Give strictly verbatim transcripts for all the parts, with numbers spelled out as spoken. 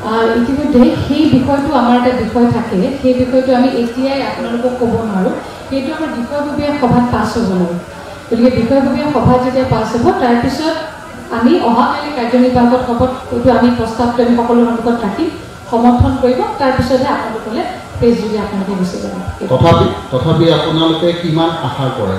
ইতিমধ্যে সেই বিষয়টো আমাৰ এটা বিষয় থাকে, সেই বিষয়টো আমি এতিয়াই আপোনালোকক ক'ব নোৱাৰোঁ। সেইটো আমাৰ বিষয়ববীয়া সভাত পাছ হ'ব নোৱাৰোঁ। গতিকে বিষয়ববীয়া সভাত যেতিয়া পাছ হ'ব, তাৰপিছত আমি অহাকালি কাৰ্যনিৰ্বাহক সভাত এইটো আমি প্ৰস্তাৱটো আমি সকলো সন্মুখত ৰাখিম, সমৰ্থন কৰিব, তাৰপিছতহে আপোনালোকলৈ পেজ যদি আপোনালোকে গুচি যাব। তথাপি তথাপি আপোনালোকে কিমান আশা কৰে?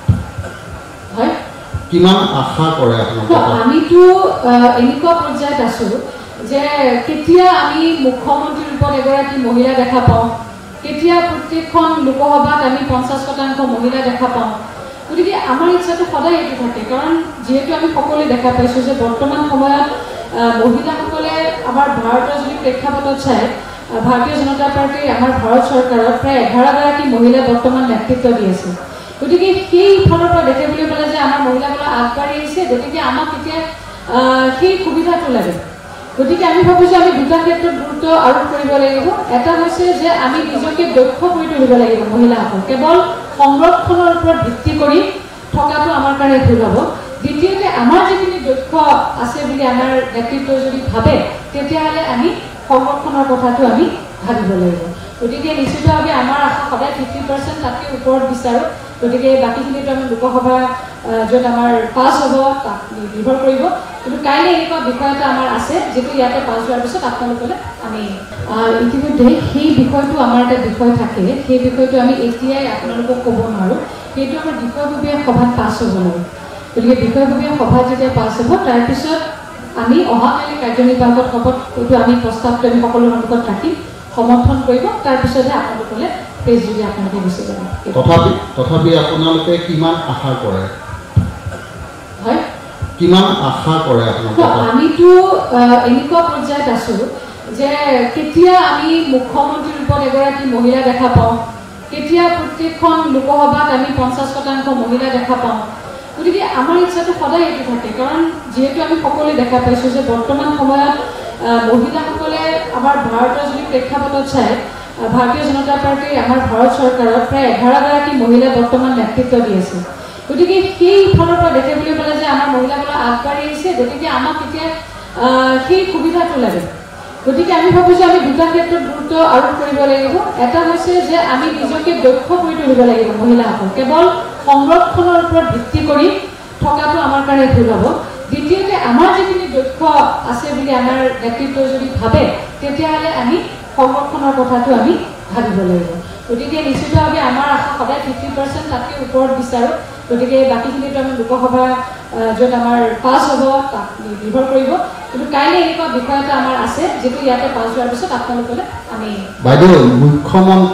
হয়, কিমান আশা কৰে আপোনালোকে? আমিতো এনেকুৱা পৰ্যায়ত আছোঁ যে কেতিয়া আমি মুখ্যমন্ত্ৰীৰ ৰূপত এগৰাকী মহিলা দেখা পাওঁ, কেতিয়া প্ৰত্যেকখন লোকসভাত আমি পঞ্চাছ শতাংশ মহিলা দেখা পাওঁ। গতিকে আমাৰ ইচ্ছাটো সদায় এইটো থাকে, কাৰণ যিহেতু আমি সকলোৱে দেখা পাইছোঁ যে বৰ্তমান সময়ত মহিলাসকলে আমাৰ ভাৰতৰ যদি প্ৰেক্ষাপটত চাই, ভাৰতীয় জনতা পাৰ্টীৰ আমাৰ ভাৰত চৰকাৰত প্ৰায় এঘাৰগৰাকী মহিলা বৰ্তমান নেতৃত্ব দি আছে। গতিকে সেই ফালৰ পৰা দেখিবলৈ পালে যে আমাৰ মহিলাসকলে আগবাঢ়ি আহিছে, গতিকে আমাক এতিয়া সেই সুবিধাটো লাগে। গতিকে আমি ভাবোঁ যে আমি দুটা ক্ষেত্ৰত গুৰুত্ব আৰোপ কৰিব লাগিব। এটা হৈছে যে আমি নিজকে দক্ষ কৰি তুলিব লাগিব মহিলাসকল, কেৱল সংৰক্ষণৰ ওপৰত ভিত্তি কৰি থকাটো আমাৰ কাৰণে ভুল হ'ব। দ্বিতীয়তে আমাৰ যিখিনি দক্ষ আছে বুলি আমাৰ নেতৃত্ব যদি ভাবে, তেতিয়াহ'লে আমি সংৰক্ষণৰ কথাটো আমি ভাবিব লাগিব। গতিকে নিশ্চিতভাৱে আমাৰ আশা সদায় ফিফটি পাৰ্চেণ্ট তাতকৈ ওপৰত বিচাৰোঁ। গতিকে বাকীখিনিতো আমি লোকসভা য'ত আমাৰ পাছ হ'ব তাক নিৰ্ভৰ কৰিব। কিন্তু কাইলৈ এনেকুৱা বিষয় এটা আমাৰ আছে, যিটো ইয়াতে পাছ হোৱাৰ পিছত আপোনালোকলৈ আমি ইতিমধ্যে সেই বিষয়টো আমাৰ এটা বিষয় থাকে, সেই বিষয়টো আমি এতিয়াই আপোনালোকক ক'ব নোৱাৰোঁ। সেইটো আমাৰ বিষয়ববীয়া সভাত পাছ হ'ব নোৱাৰোঁ। গতিকে বিষয়ববীয়া সভাত যেতিয়া পাছ হ'ব, তাৰপিছত আমি অহাকালি কাৰ্যনিৰ্বাহক সভাত এইটো আমি প্ৰস্তাৱটো আমি সকলো সন্মুখত ৰাখিম, সমৰ্থন কৰিব, তাৰপিছতহে আপোনালোকলৈ পেজ যদি আপোনালোকে গুচি যাব। তথাপি তথাপি আপোনালোকে কিমান আশা কৰে? হয়, কিমান আশা কৰে আপোনালোকে? আমিতো এনেকুৱা পৰ্যায়ত আছোঁ যে কেতিয়া আমি মুখ্যমন্ত্ৰীৰ ৰূপত এগৰাকী মহিলা দেখা পাওঁ, কেতিয়া প্ৰত্যেকখন লোকসভাত আমি পঞ্চাছ শতাংশ মহিলা দেখা পাওঁ। গতিকে আমাৰ ইচ্ছাটো সদায় এইটো থাকে, কাৰণ যিহেতু আমি সকলোৱে দেখা পাইছোঁ যে বৰ্তমান সময়ত মহিলাসকলে আমাৰ ভাৰতৰ যদি প্ৰেক্ষাপটত চাই, ভাৰতীয় জনতা পাৰ্টীৰ আমাৰ ভাৰত চৰকাৰত প্ৰায় এঘাৰগৰাকী মহিলা বৰ্তমান নেতৃত্ব দি আছে। গতিকে সেই ফালৰ পৰা দেখিবলৈ পালে যে আমাৰ মহিলাসকলে আগবাঢ়ি আহিছে, গতিকে আমাক এতিয়া সেই সুবিধাটো লাগে। গতিকে আমি ভাবোঁ যে আমি দুটা ক্ষেত্ৰত গুৰুত্ব আৰোপ কৰিব লাগিব। এটা হৈছে যে আমি নিজকে দক্ষ কৰি তুলিব লাগিব মহিলাসকল, কেৱল সংৰক্ষণৰ ওপৰত ভিত্তি কৰি থকাটো আমাৰ কাৰণে ভুল হ'ব। দ্বিতীয়তে আমাৰ যিখিনি দক্ষ আছে বুলি আমাৰ নেতৃত্ব যদি ভাবে, তেতিয়াহ'লে আমি সংৰক্ষণৰ কথাটো আমি ভাবিব লাগিব। গতিকে নিশ্চিতভাৱে আমাৰ আশা সদায় ফিফটি পাৰ্চেণ্ট তাতকৈ ওপৰত বিচাৰোঁ। গতিকে বাকীখিনিতো আমি লোকসভা য'ত আমাৰ পাছ হ'ব তাক নিৰ্ভৰ কৰিব। কিন্তু কাইলৈ এনেকুৱা বিষয় এটা আমাৰ আছে, যিটো ইয়াতে পাছ হোৱাৰ পিছত আপোনালোকলৈ আমি বাইদেউ মুখ্যমন্ত্ৰী